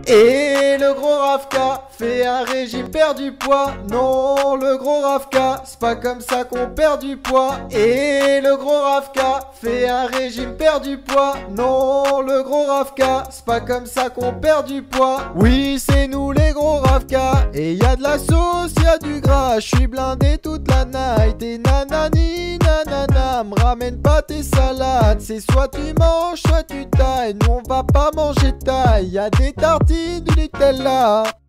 Et le gros Rafka fait un régime, perd du poids. Non, le gros Rafka, c'est pas comme ça qu'on perd du poids. Et le gros Rafka fait un régime, perd du poids. Non, le gros Rafka, c'est pas comme ça qu'on perd du poids. Oui, c'est nous les gros Rafka. Et y a de la sauce, y a du gras. Je suis blindé toute la night. Et nanani, nanana, me ramène pas tes salades. C'est soit tu manges, soit tu tailles. Nous on va pas manger taille. Y a des tartines, du Nutella.